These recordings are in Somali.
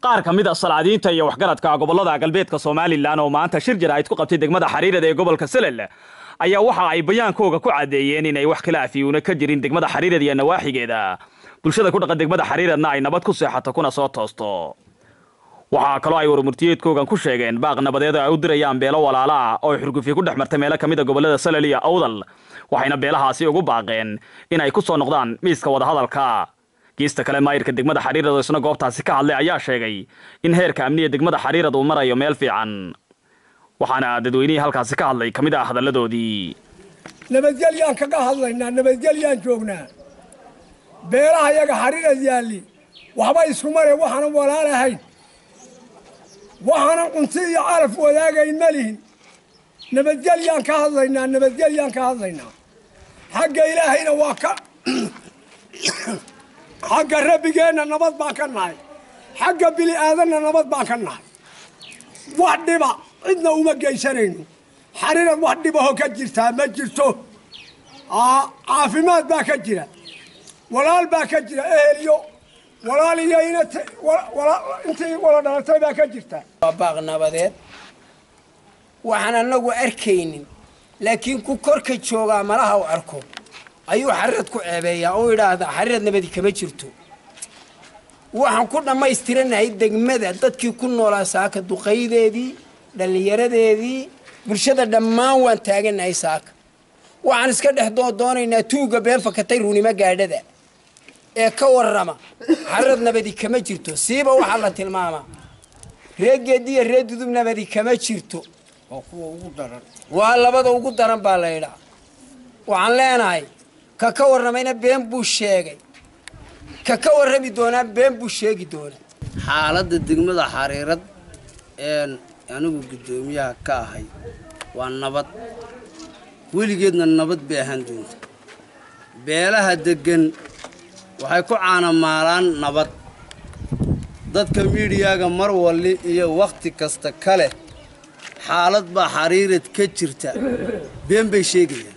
qaar ka mid ah salaadiinta iyo waxgaradka gobolada galbeedka Soomaaliland oo maanta shir jaraa'id ku qabtay degmada Xariirada ee gobolka Salel ayaa waxa ay bayaankooga ku cadeeyeen in ay wax khilaafiyuna ka jirin degmada Xariirada iyo nawaaxigeeda bulshada ku dhaqan degmada Xariiradna ay nabad ku seexato kuna soo toosto waxa kale ay warmurtiyeedkoogan ku sheegeen baaq nabadeed ay u dirayaan beelo walaala ah oo xurgufi ku dhaxmartay meelo kamid ah gobolada Salel iyo Awdal waxayna beelahaasi ugu baaqeen in ay ku soo noqdaan miiska wada hadalka geesta kale maayirka degmada Xariirada isna goobtaasi ka hadlay ayaa sheegay in heerka amniga degmada Xariirada uu marayo meel fiican waxaana dadweynaha halkaasi ka hadlay kamid ah hadaladoodii nabadgelyaan kaga hadlaynaa nabadgelyaan joognaa beelaha yaga Xariirada yaali waxba isku maray waxaan walaalahay waxaan cunti iyo araf wadaagay malihin nabadgelyaan ka hadlaynaa xagga ilaahayna waa ka xagga rabbigeena nabad baan ka nahay xagga bili aadanna nabad baan ka nahay wax dhiba cidna uma geysanayno Xariirad wax dhibaho ka jirtaa ma jirto caafimaad baa ka jira walaal baa ka jira eheliyo walaal iyo intii wala dhalatay baa ka jirta baaq nabadeed waxaan anagu arkaynin laakiin ku korka jooga malaha u arko ayuu Xariirad ku ceebeeyaa oo yiraahdo Xariirad nabadi kama jirto waxaan ku dhameystiranahay degmada dadkii ku noolaa saaka duqeydeedii dhalinyaradeedii bulshada dhammaan waan taaganahay saaka waxaan iska dhex doonaynaa tuuga been fakatay runima gaadhada ee ka warrama Xariirad nabadi kama jirto siiba waxa la tilmaamaa reegeediyo reedudub nabadi kama jirto oo kuwa ugu daran waa labada ugu daran baa la yiraahdaa waxaan leenahay ka warramayna been buu sheegay ka warrami doona been buu sheegi doona xaaladda degmada Xariirad anigu gudoomiyaha ka ahay waa nabad weligeedna nabad bay ahaan doonta beelaha degan waxay ku caanamaalaan nabad dadka miidiyaga mar walli iyo waqti kasta kale xaalad baa Xariirad ka jirta been bay sheegayaan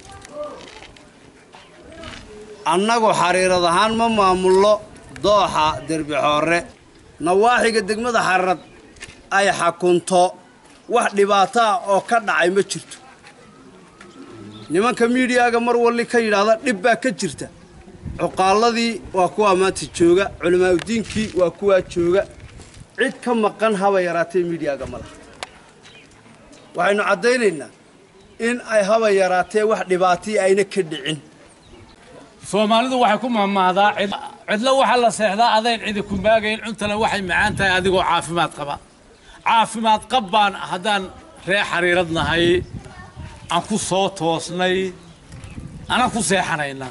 annagu Xariirad ahaan ma maamullo dooxa derbi xoore nawaaxiga degmada Xariirad ay xakunto wax dhibaato oo ka dhacay ma jirto nimanka miidiyaga mar walli ka yiraahdo dhib baa ka jirta cuqaaladii waa kuwa maanta jooga culimaa diinkii waa kuwa jooga cid ka maqan haba yaraatay miidiyaga malaha waxaynu cadeynaynaa in ay haba yaraatay wax dhibaato ayna ka dhicin Soomaalidu waxay ku maamaadaa cidla waxa la seexdaa adeyn cid ku maagayn cuntana waxay macaan tahay adigoo caafimaad qabaan hadaan ree Xariiradnahay aan ku soo toosnay ana ku seexanayna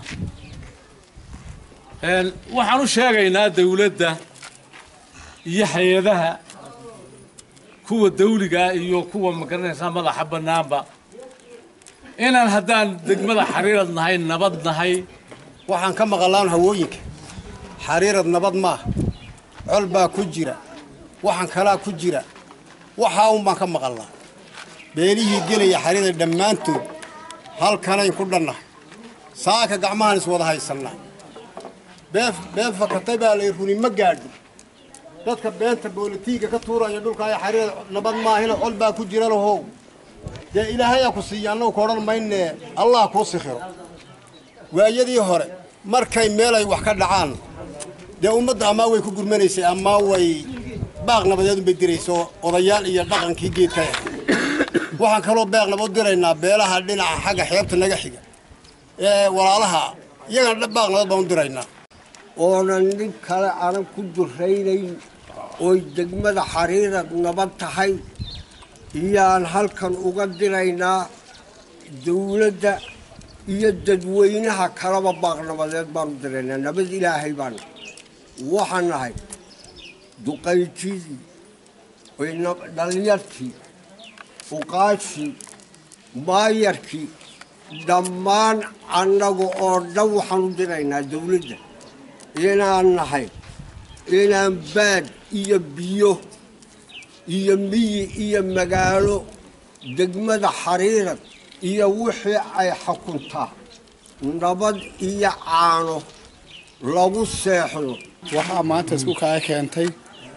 waxaan u sheegaynaa dawladda iyo hay'adaha kuwa dawliga iyo kuwa magaranaysa madaxa banaanba inaan hadaan degmada Xariiradnahay nabadnahay waxaan ka maqlaan hawooyinka Xariirad nabad ma col baa ku jira waxaan kala ku jira waxa baan ka maqlaa beelihii gelaya Xariirad dhamaantood halkanay ku dhannahay saaka gacmahan is wada haysanaa beef fakatay baa la runi ma gaadho dadka beenta boolitiga ka tuuraya dhulka ay Xariirad nabad ma ahina col baa ku jira lahow de ilaahay ku siiyano kooran maynee Allah ku sikhiro waayadii hore markay meel ay wax ka dhacaan de ummadda ama way ku gurmanaysay ama way baaq nabadeed u bedirayso odayaal iyo dhaqankii geedka waxaan kaloo baaq nabad diraynaa beelaha dhinaca xagga xeebta naga xiga walaalaha iyaga baaq nabad baan diraynaa oonan nin kale aan ku duraynayn oo degmada Xariirad nabad tahay iyaan halkan uga diraynaa dawladda iyo dadweynaha kalaba baaq nabadeed baan diraynaa nabad ilaahay baan waxaan nahay duqaydii oo dhalinyartii uqaashii maayarkii dhammaan annagu oo dhan waxaan u diraynaa dawladda inaan nahay inaan baad iyo biyo iyo miyi iyo magaalo degmada Xariirad iyo wixii ay xukuntaa nabad iyo caano lagu seexdo waxa maanta isku kala keentay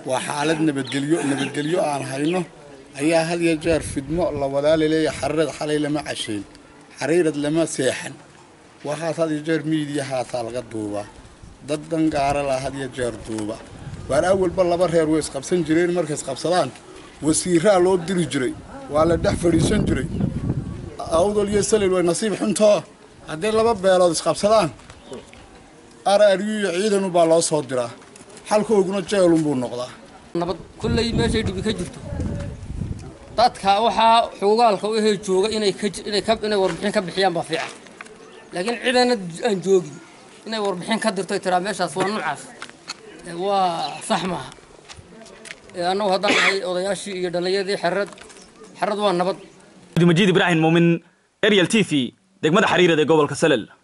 وحالد نبتقليو عن هينو أيها هل يجار في دماء الله ولا لي حرد حلي لما عشين حريرة لما سيحن وهذا يجار ميديا هذا الغدوبة ضدن قارة لا هل يجار دوبة والأول بالله برهير ويس قبسن جرين مركز قبسلان وسيرها لو دير جري وعلى دحفري سنجري أوضل يسلل ونصيب حنتها هذين لما بيلاد قبسلان أريو عيدن وبالله صدره حلكو يقولون جايلون بالنقطة نبض كل ماشي اللي بيكجرته dadka waxa xoogalka u yahay jooga inay warbixin ka bixiyaan baa fiican laakiin cidana aan joogin inay warbixin ka dirto tira meeshaas waa nuucaas waa sax maaha annagu haddaan nahay odayaashii iyo dhalinyadii xarad waa nabad Majid Ibrahim Muumin Ariel TV degmada Xariirada ee gobolka Salel